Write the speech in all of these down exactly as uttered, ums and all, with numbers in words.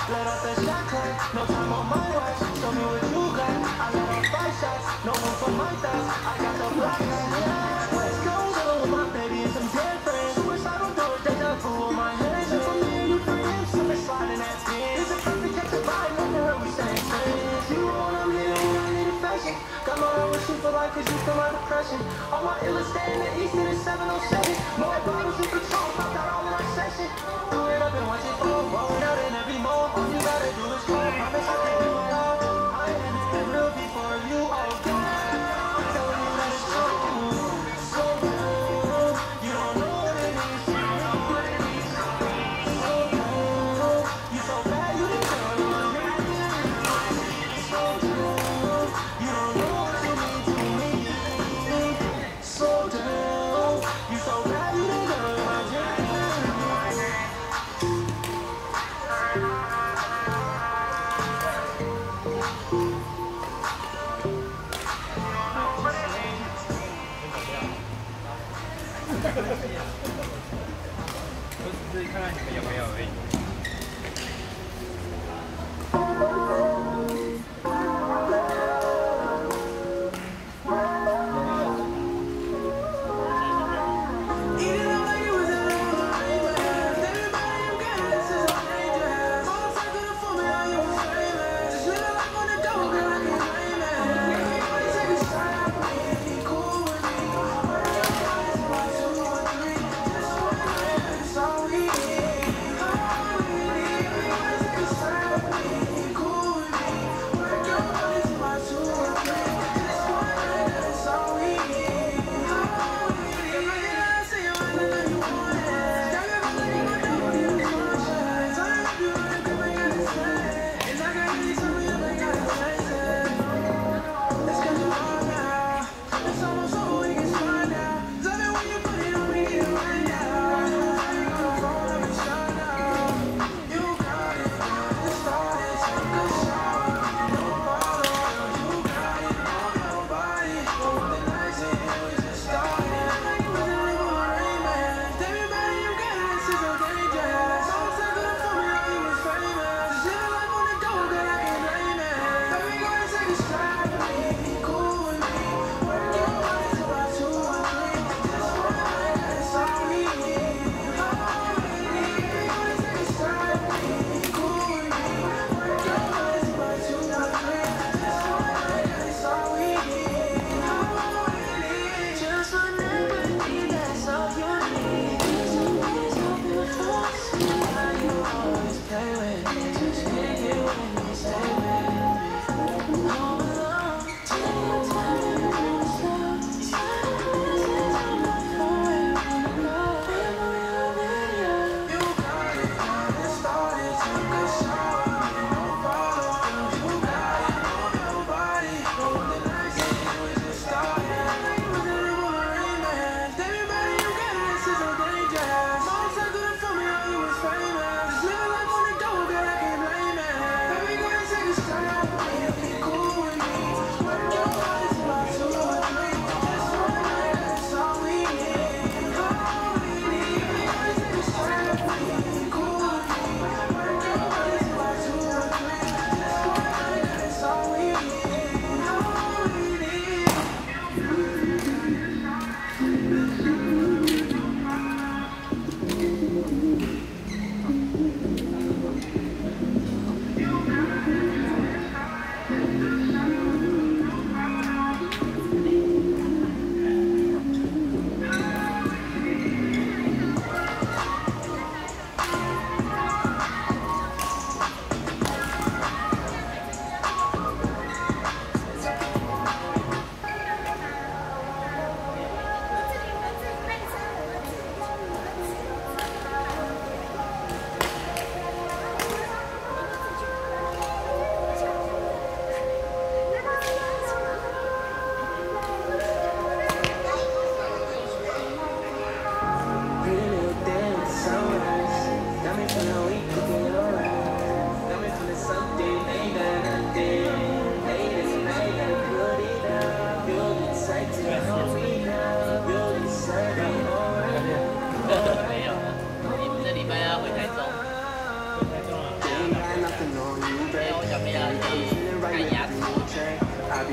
Let off the shot clock, no time on my watch. Show me what you got. I let off five shots, no room for my thoughts. I got the black light. West Coast, along with my baby and some dead friends. Suicidal doors, deja vu on my hands. And for me and you friends, so we're sliding that skin. It's a perfect catch a vibe, no matter we staying friends. You want I'm here, I need affection. Got my own receipt for life, cause you feel my depression. All my illest stay in the east and it's seven oh seven. More bottles with Patron, popped out all in our section. Do it up and watch it fall, rolling out in every mall. All you gotta do is call, promise I can do it all. I am it real before you all go. I'm telling you that's true. So good, you don't know what it is. You don't know what it is. So good, you so bad you didn't know. So good, you don't know what you mean to me. So down, you so bad you didn't know.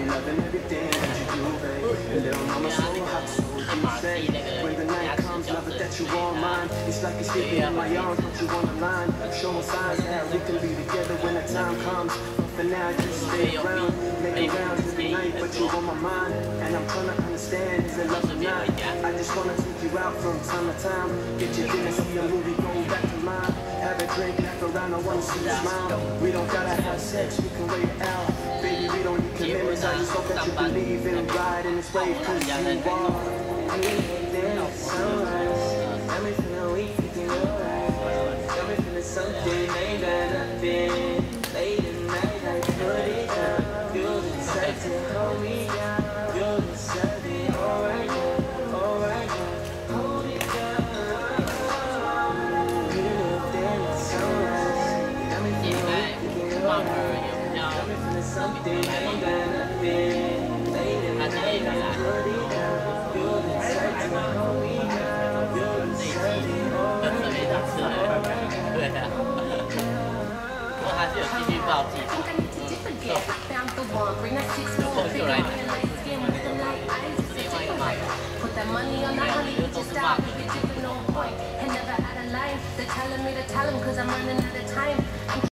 loving everything that you do, babe. Little mama so hot, so you say. When the night comes, love it that you all mine. It's like you're sleeping in my arms, but you on the line. Showing signs that we can be together when the time comes. But for now, just stay around, make rounds every night, but you on my mind. And I'm trying to understand, is it love or not? I just wanna take you out from time to time. Get you dinner, see a movie, go back to mine. Have a drink, laugh around, I wanna see you smile. We don't gotta have sex, we can wait it out. Baby, we don't need commitments, I just hope that you believe in riding this wave, cause you are. Sunrise, got me feeling weak, thinking alright. Got me feeling something, ain't got nothing. Late at night, I put it down. Feel the excitement, hold me down. Feel the excitement, alright, alright, hold it down. Good up there at sunrise, got me feeling weak, thinking alright. Got me feeling something, ain't got nothing. Late at night, I put it down. 对啊，不过还是有继续报记，就来另外一个嘛，都是骂。